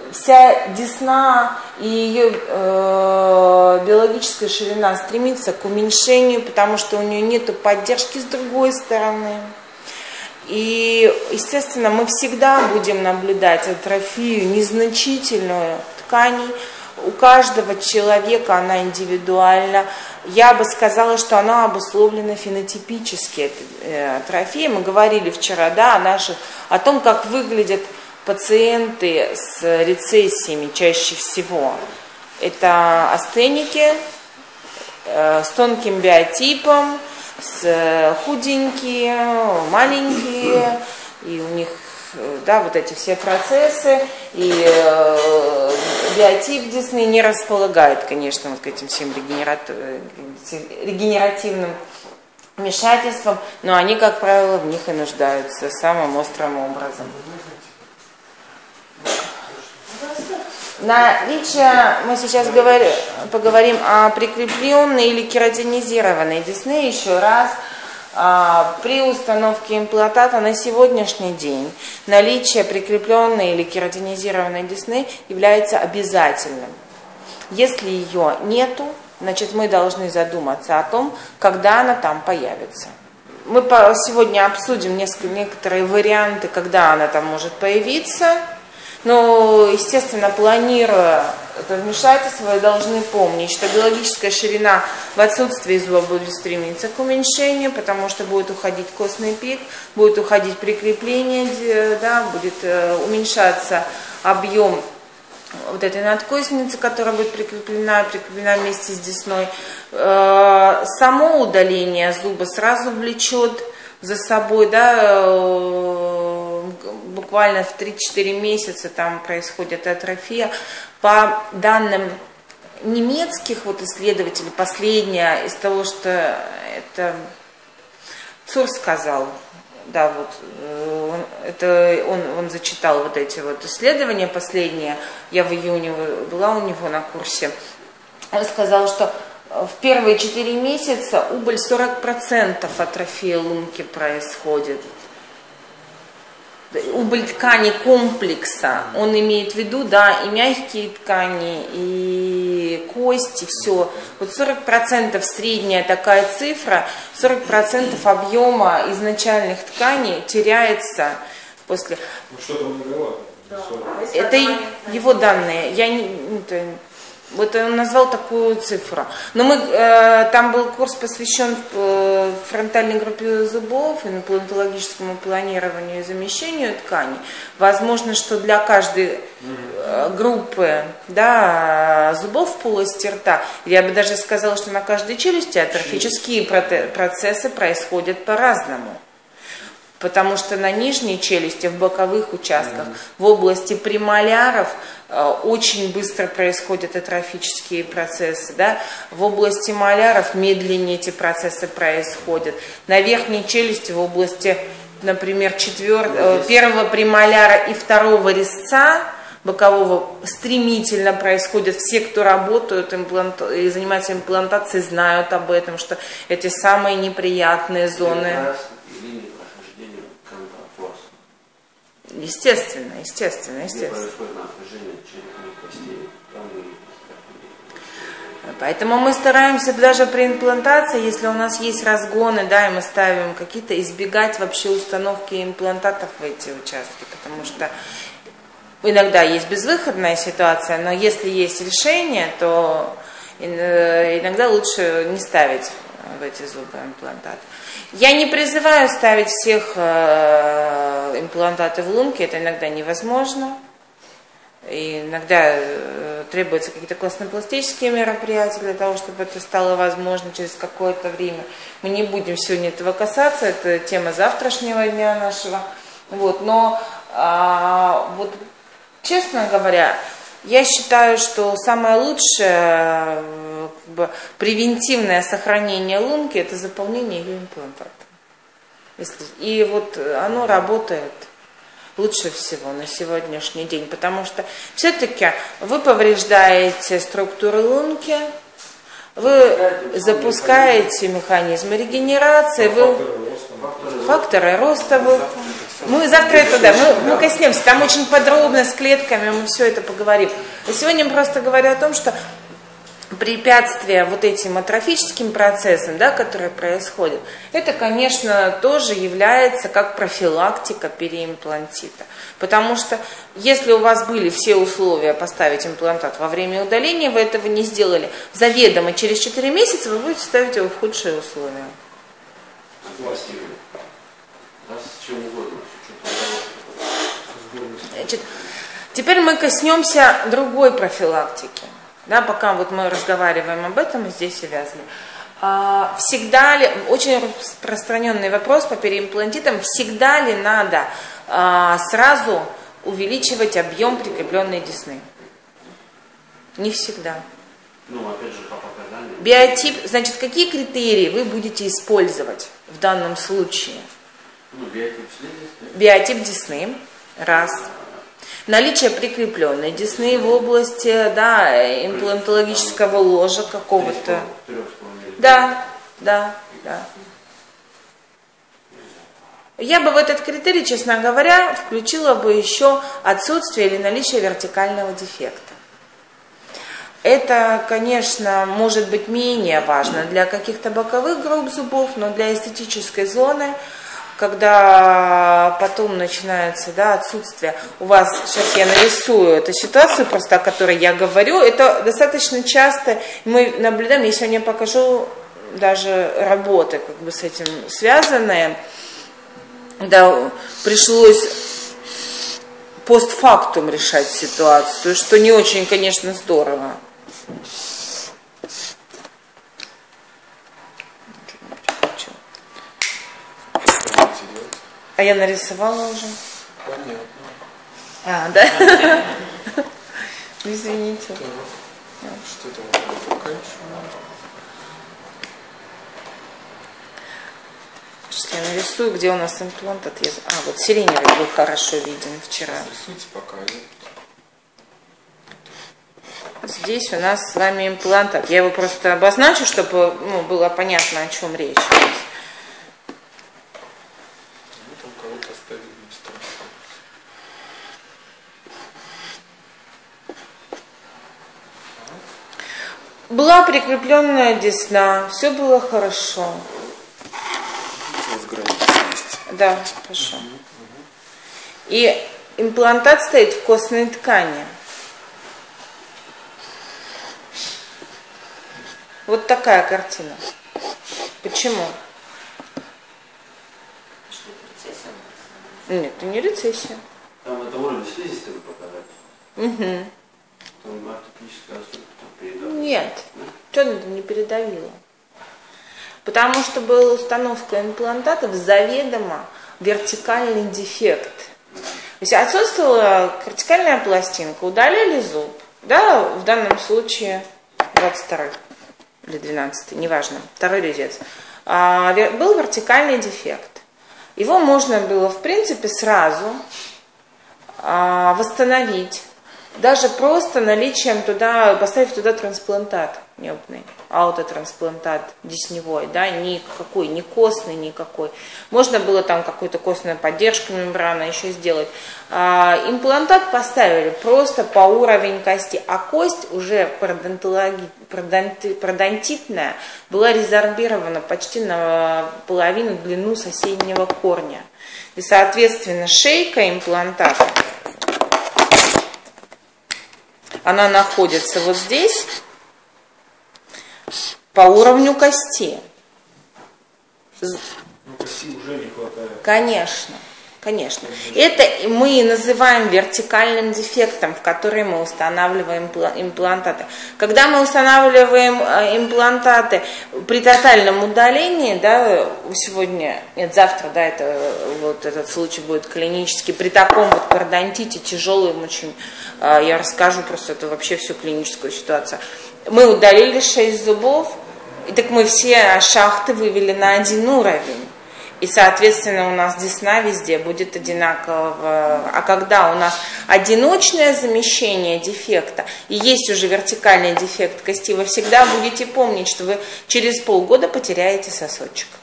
вся десна и ее биологическая ширина стремится к уменьшению, потому что у нее нет поддержки с другой стороны. И, естественно, мы всегда будем наблюдать атрофию незначительную тканей. У каждого человека она индивидуальна. Я бы сказала, что она обусловлена фенотипически, эта атрофия. Мы говорили вчера, да, о том, как выглядят пациенты с рецессиями чаще всего. Это астеники с тонким биотипом, с худенькие, маленькие, и у них, да, вот эти все процессы, и биотип десны не располагает, конечно, вот к этим всем регенеративным вмешательствам, но они, как правило, в них и нуждаются самым острым образом. Наличие, мы сейчас поговорим о прикрепленной или кератинизированной десне еще раз. При установке имплантата на сегодняшний день наличие прикрепленной или кератинизированной десны является обязательным. Если ее нету, значит мы должны задуматься о том, когда она там появится. Мы сегодня обсудим некоторые варианты, когда она там может появиться. Но, естественно, планируя это вмешательство, вы должны помнить, что биологическая ширина в отсутствии зуба будет стремиться к уменьшению, потому что будет уходить костный пик, будет уходить прикрепление, да, будет уменьшаться объем вот этой надкостницы, которая будет прикреплена вместе с десной. Само удаление зуба сразу влечет за собой, да, буквально в 3-4 месяца там происходит атрофия. По данным немецких исследователей, последнее из того, что это Цур сказал, да, он зачитал вот эти исследования последние, я в июне была у него на курсе, он сказал, что в первые 4 месяца убыль 40% атрофии лунки происходит. Убыль ткани комплекса, он имеет в виду, да, и мягкие ткани, и кости, все. 40% средняя такая цифра, 40% объема изначальных тканей теряется после... Что-то он говорил? Это его данные. Он назвал такую цифру. Но там был курс посвящен фронтальной группе зубов, имплантологическому планированию и замещению тканей. Возможно, что для каждой группы, да, зубов в полости рта, я бы даже сказала, что на каждой челюсти атрофические процессы происходят по-разному. Потому что на нижней челюсти, в боковых участках, в области премоляров очень быстро происходят атрофические процессы. Да? В области моляров медленнее эти процессы происходят. На верхней челюсти, в области, например, первого премоляра и второго резца бокового стремительно происходят. Все, кто работают и занимаются имплантацией, знают об этом, что эти самые неприятные зоны. Естественно. Поэтому мы стараемся даже при имплантации, если у нас есть разгоны, да, и мы ставим какие-то, избегать вообще установки имплантатов в эти участки, потому что иногда есть безвыходная ситуация, но если есть решение, то иногда лучше не ставить в эти зубы имплантаты. Я не призываю ставить всех имплантаты в лунки, это иногда невозможно. И иногда требуются какие-то костно-пластические мероприятия для того, чтобы это стало возможно через какое-то время. Мы не будем сегодня этого касаться, это тема завтрашнего дня нашего. Но честно говоря, я считаю, что самое лучшее превентивное сохранение лунки — это заполнение ее имплантатом. И оно работает лучше всего на сегодняшний день, потому что все-таки вы повреждаете структуру лунки, вы запускаете механизмы регенерации, факторы роста. Мы завтра это, да, мы коснемся, там очень подробно с клетками мы все это поговорим. А сегодня я просто говорю о том, что препятствия вот этим атрофическим процессам, да, которые происходят, это, конечно, тоже является как профилактика переимплантита. Потому что если у вас были все условия поставить имплантат во время удаления, вы этого не сделали, заведомо через 4 месяца вы будете ставить его в худшие условия. Значит, теперь мы коснемся другой профилактики. Да, пока вот мы разговариваем об этом, здесь увязаны. Всегда ли, очень распространенный вопрос по переимплантитам, всегда ли надо сразу увеличивать объем прикрепленной десны? Не всегда. Ну, опять же, по показаниям. Биотип, значит, какие критерии вы будете использовать в данном случае? Ну, биотип слизистой. Биотип десны, раз. Наличие прикрепленной десны в области, да, имплантологического ложа какого-то. Да. Я бы в этот критерий, честно говоря, включила бы еще отсутствие или наличие вертикального дефекта. Это, конечно, может быть менее важно для каких-то боковых групп зубов, но для эстетической зоны, когда потом начинается, да, отсутствие, у вас, сейчас я нарисую эту ситуацию, просто о которой я говорю, это достаточно часто мы наблюдаем, я сегодня покажу даже работы как бы с этим связанные, да, пришлось постфактум решать ситуацию, что не очень, конечно, здорово. А я нарисовала уже. Понятно. Да? Извините. Что это вот пока еще? Сейчас я нарисую, где у нас имплантат. Вот сиреневый был хорошо виден вчера. Рисуйте пока. Здесь у нас с вами имплантат. Я его просто обозначу, чтобы было понятно, о чем речь. Была прикрепленная десна, все было хорошо. Да, хорошо. И имплантат стоит в костной ткани. Вот такая картина. Почему? Нет, это не рецессия. Там это уровень слизистой вы показали. Угу. Там ортопедическая передавила. Нет, что это не передавило? Потому что была установка имплантатов заведомо вертикальный дефект. То есть отсутствовала вертикальная пластинка, удалили зуб, да, в данном случае 22 или 12, неважно, второй резец. Был вертикальный дефект. Его можно было, в принципе, сразу восстановить. Даже просто наличием туда, поставив туда трансплантат небный, аутотрансплантат десневой, да, никакой, не костный никакой. Можно было там какую-то костную поддержку мембраны еще сделать. Имплантат поставили просто по уровень кости, а кость уже пародонтитная была резорбирована почти на половину длину соседнего корня. И, соответственно, шейка имплантата, она находится вот здесь, по уровню кости. Кости уже не хватает. Конечно, конечно. Это мы называем вертикальным дефектом, в который мы устанавливаем имплантаты. Когда мы устанавливаем имплантаты при тотальном удалении, да, сегодня, нет, завтра, да, это вот этот случай будет клинический, при таком вот пародонтите тяжелым очень, я расскажу просто это вообще всю клиническую ситуацию. Мы удалили 6 зубов, и так мы все шахты вывели на один уровень. И, соответственно, у нас десна везде будет одинаково. А когда у нас одиночное замещение дефекта, и есть уже вертикальный дефект кости, вы всегда будете помнить, что вы через полгода потеряете сосочек.